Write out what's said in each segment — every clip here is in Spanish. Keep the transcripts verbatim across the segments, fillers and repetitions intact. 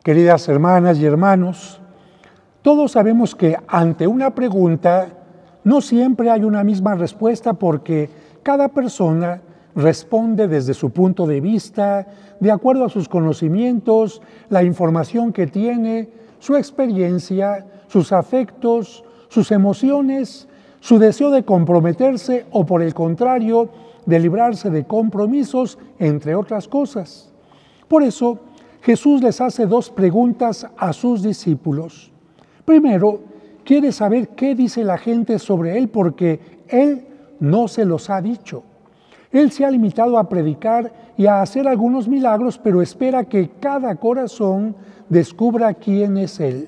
Queridas hermanas y hermanos, todos sabemos que ante una pregunta no siempre hay una misma respuesta porque cada persona responde desde su punto de vista, de acuerdo a sus conocimientos, la información que tiene, su experiencia, sus afectos, sus emociones, su deseo de comprometerse o por el contrario, de librarse de compromisos, entre otras cosas. Por eso, Jesús les hace dos preguntas a sus discípulos. Primero, quiere saber qué dice la gente sobre Él porque Él no se los ha dicho. Él se ha limitado a predicar y a hacer algunos milagros, pero espera que cada corazón descubra quién es Él.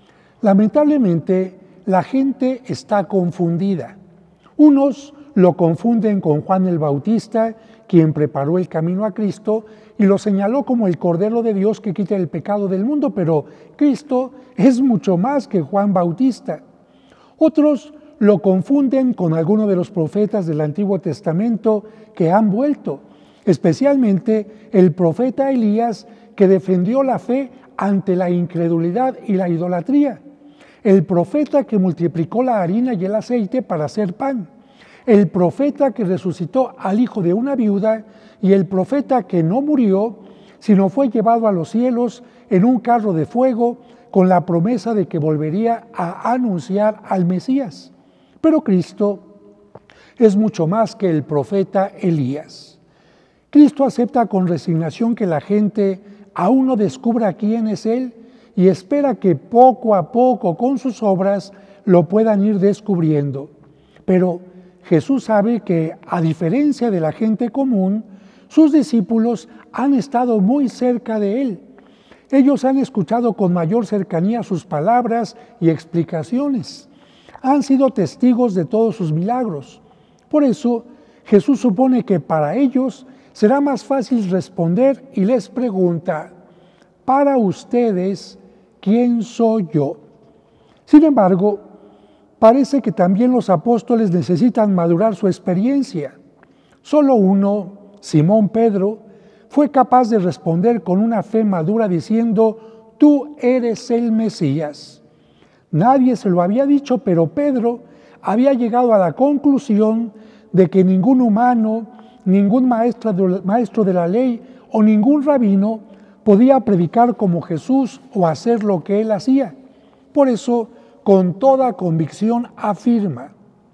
Lamentablemente, la gente está confundida. Unos lo confunden con Juan el Bautista, quien preparó el camino a Cristo y lo señaló como el Cordero de Dios que quita el pecado del mundo, pero Cristo es mucho más que Juan Bautista. Otros lo confunden con alguno de los profetas del Antiguo Testamento que han vuelto, especialmente el profeta Elías, que defendió la fe ante la incredulidad y la idolatría, el profeta que multiplicó la harina y el aceite para hacer pan, el profeta que resucitó al hijo de una viuda y el profeta que no murió, sino fue llevado a los cielos en un carro de fuego con la promesa de que volvería a anunciar al Mesías. Pero Cristo es mucho más que el profeta Elías. Cristo acepta con resignación que la gente aún no descubra quién es Él y espera que poco a poco con sus obras lo puedan ir descubriendo. Pero Jesús sabe que, a diferencia de la gente común, sus discípulos han estado muy cerca de Él. Ellos han escuchado con mayor cercanía sus palabras y explicaciones. Han sido testigos de todos sus milagros. Por eso, Jesús supone que para ellos será más fácil responder y les pregunta: para ustedes, ¿quién soy yo? Sin embargo, parece que también los apóstoles necesitan madurar su experiencia. Solo uno, Simón Pedro, fue capaz de responder con una fe madura diciendo: tú eres el Mesías. Nadie se lo había dicho, pero Pedro había llegado a la conclusión de que ningún humano, ningún maestro de la ley o ningún rabino podía predicar como Jesús o hacer lo que él hacía. Por eso, con toda convicción afirma: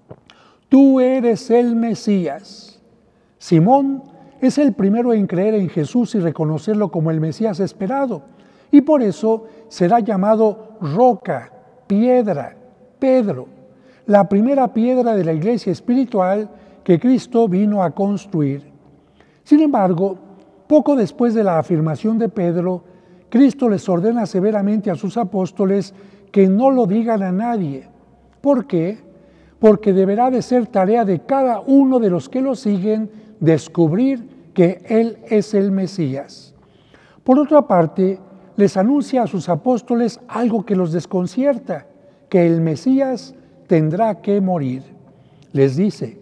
tú eres el Mesías. Simón es el primero en creer en Jesús y reconocerlo como el Mesías esperado, y por eso será llamado roca, piedra, Pedro, la primera piedra de la iglesia espiritual que Cristo vino a construir. Sin embargo, poco después de la afirmación de Pedro, Cristo les ordena severamente a sus apóstoles que no lo digan a nadie. ¿Por qué? Porque deberá de ser tarea de cada uno de los que lo siguen descubrir que Él es el Mesías. Por otra parte, les anuncia a sus apóstoles algo que los desconcierta, que el Mesías tendrá que morir. Les dice: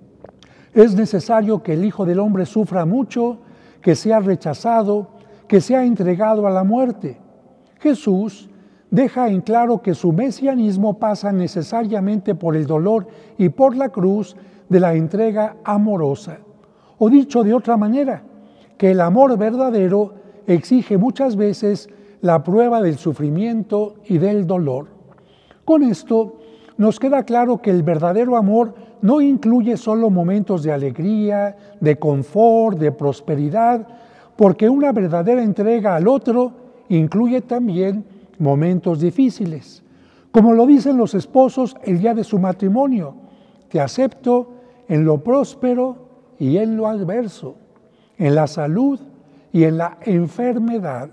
es necesario que el Hijo del Hombre sufra mucho, que sea rechazado, que sea entregado a la muerte. Jesús deja en claro que su mesianismo pasa necesariamente por el dolor y por la cruz de la entrega amorosa. O dicho de otra manera, que el amor verdadero exige muchas veces la prueba del sufrimiento y del dolor. Con esto nos queda claro que el verdadero amor no incluye solo momentos de alegría, de confort, de prosperidad, porque una verdadera entrega al otro incluye también momentos difíciles. Como lo dicen los esposos el día de su matrimonio: te acepto en lo próspero y en lo adverso, en la salud y en la enfermedad.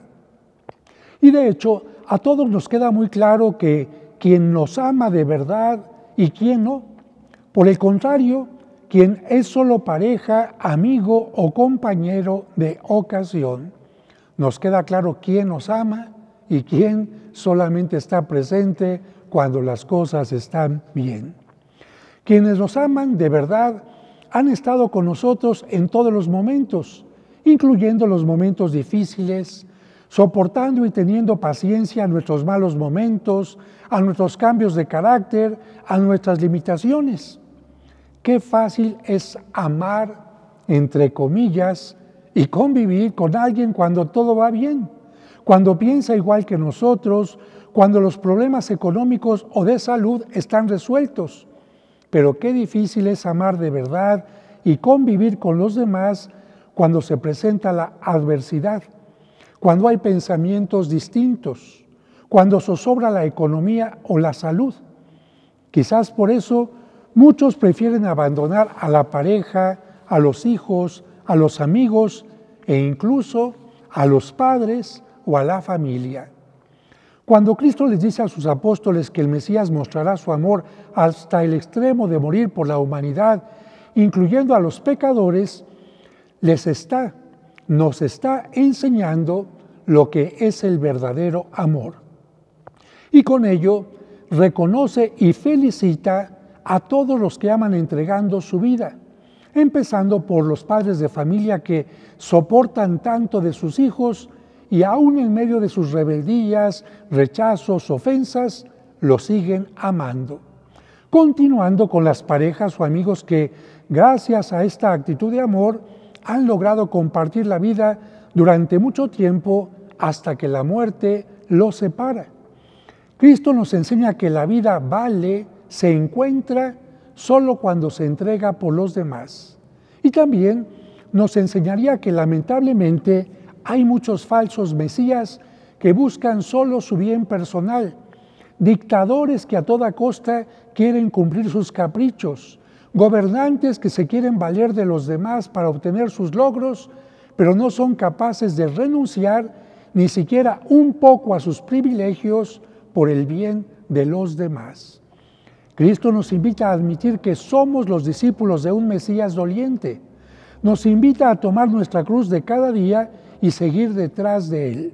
Y de hecho, a todos nos queda muy claro que quien nos ama de verdad y quien no. Por el contrario, quien es solo pareja, amigo o compañero de ocasión. Nos queda claro quién nos ama y quién solamente está presente cuando las cosas están bien. Quienes nos aman de verdad han estado con nosotros en todos los momentos, incluyendo los momentos difíciles, soportando y teniendo paciencia a nuestros malos momentos, a nuestros cambios de carácter, a nuestras limitaciones. Qué fácil es amar, entre comillas, y convivir con alguien cuando todo va bien, cuando piensa igual que nosotros, cuando los problemas económicos o de salud están resueltos. Pero qué difícil es amar de verdad y convivir con los demás cuando se presenta la adversidad, cuando hay pensamientos distintos, cuando zozobra la economía o la salud. Quizás por eso muchos prefieren abandonar a la pareja, a los hijos, a los amigos e incluso a los padres o a la familia. Cuando Cristo les dice a sus apóstoles que el Mesías mostrará su amor hasta el extremo de morir por la humanidad, incluyendo a los pecadores, les está, nos está enseñando lo que es el verdadero amor. Y con ello reconoce y felicita a todos los que aman entregando su vida, empezando por los padres de familia que soportan tanto de sus hijos y aún en medio de sus rebeldías, rechazos, ofensas, los siguen amando. Continuando con las parejas o amigos que, gracias a esta actitud de amor, han logrado compartir la vida durante mucho tiempo hasta que la muerte los separa. Cristo nos enseña que la vida vale, se encuentra solo cuando se entrega por los demás. Y también nos enseñaría que lamentablemente hay muchos falsos mesías que buscan solo su bien personal, dictadores que a toda costa quieren cumplir sus caprichos, gobernantes que se quieren valer de los demás para obtener sus logros, pero no son capaces de renunciar ni siquiera un poco a sus privilegios por el bien de los demás. Cristo nos invita a admitir que somos los discípulos de un Mesías doliente. Nos invita a tomar nuestra cruz de cada día y seguir detrás de Él.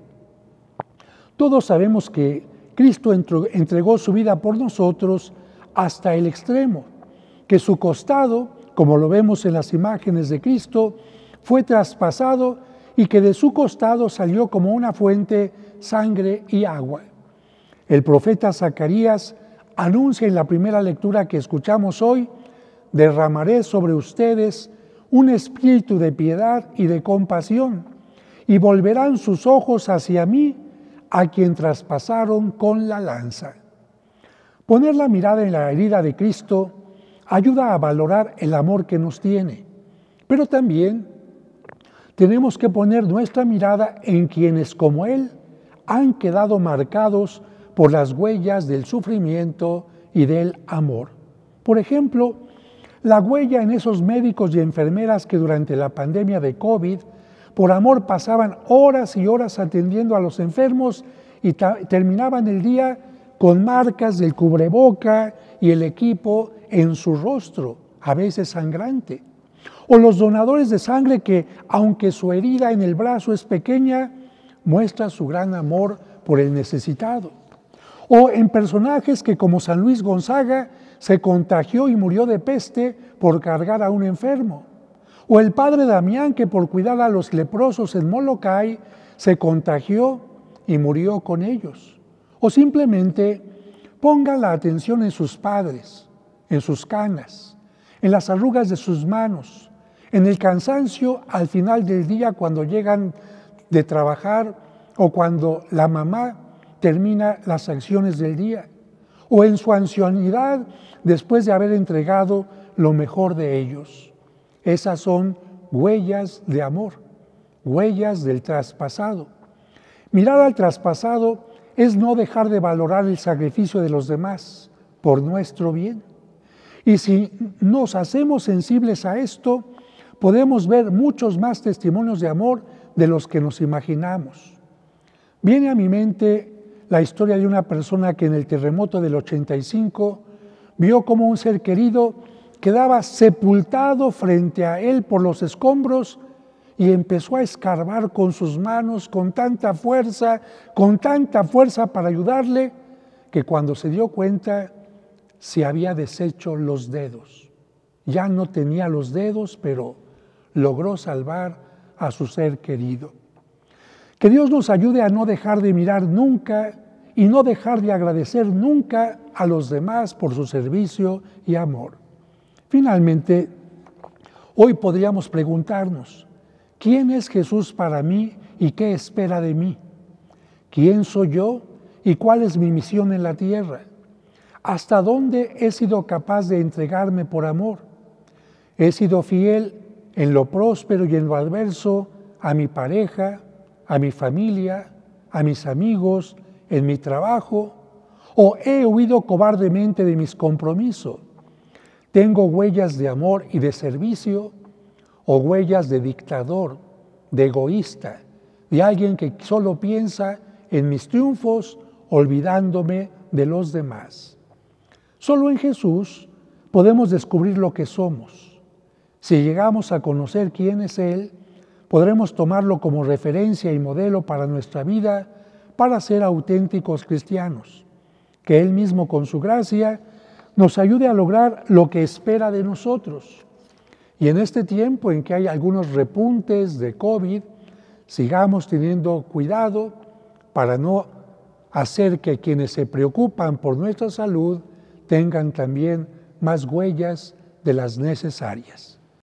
Todos sabemos que Cristo entregó su vida por nosotros hasta el extremo, que su costado, como lo vemos en las imágenes de Cristo, fue traspasado y que de su costado salió como una fuente sangre y agua. El profeta Zacarías anuncia en la primera lectura que escuchamos hoy: derramaré sobre ustedes un espíritu de piedad y de compasión, y volverán sus ojos hacia mí, a quien traspasaron con la lanza. Poner la mirada en la herida de Cristo ayuda a valorar el amor que nos tiene, pero también tenemos que poner nuestra mirada en quienes, como Él, han quedado marcados por las huellas del sufrimiento y del amor. Por ejemplo, la huella en esos médicos y enfermeras que durante la pandemia de COVID, por amor pasaban horas y horas atendiendo a los enfermos y terminaban el día con marcas del cubreboca y el equipo en su rostro, a veces sangrante. O los donadores de sangre que, aunque su herida en el brazo es pequeña, muestra su gran amor por el necesitado. O en personajes que, como San Luis Gonzaga, se contagió y murió de peste por cargar a un enfermo. O el padre Damián, que por cuidar a los leprosos en Molokai, se contagió y murió con ellos. O simplemente pongan la atención en sus padres, en sus canas, en las arrugas de sus manos, en el cansancio al final del día cuando llegan de trabajar o cuando la mamá termina las acciones del día, o en su ancianidad después de haber entregado lo mejor de ellos. Esas son huellas de amor, huellas del traspasado. Mirar al traspasado es no dejar de valorar el sacrificio de los demás por nuestro bien. Y si nos hacemos sensibles a esto, podemos ver muchos más testimonios de amor de los que nos imaginamos. Viene a mi mente la historia de una persona que en el terremoto del ochenta y cinco vio como un ser querido quedaba sepultado frente a él por los escombros y empezó a escarbar con sus manos con tanta fuerza, con tanta fuerza para ayudarle, que cuando se dio cuenta se había deshecho los dedos. Ya no tenía los dedos, pero logró salvar a su ser querido. Que Dios nos ayude a no dejar de mirar nunca y no dejar de agradecer nunca a los demás por su servicio y amor. Finalmente, hoy podríamos preguntarnos, ¿quién es Jesús para mí y qué espera de mí? ¿Quién soy yo y cuál es mi misión en la tierra? ¿Hasta dónde he sido capaz de entregarme por amor? ¿He sido fiel en lo próspero y en lo adverso a mi pareja, a mi familia, a mis amigos, en mi trabajo? ¿O he huido cobardemente de mis compromisos? ¿Tengo huellas de amor y de servicio o huellas de dictador, de egoísta, de alguien que solo piensa en mis triunfos olvidándome de los demás? Solo en Jesús podemos descubrir lo que somos. Si llegamos a conocer quién es Él, podremos tomarlo como referencia y modelo para nuestra vida para ser auténticos cristianos. Que Él mismo con su gracia nos ayude a lograr lo que espera de nosotros. Y en este tiempo en que hay algunos repuntes de COVID, sigamos teniendo cuidado para no hacer que quienes se preocupan por nuestra salud tengan también más huellas de las necesarias.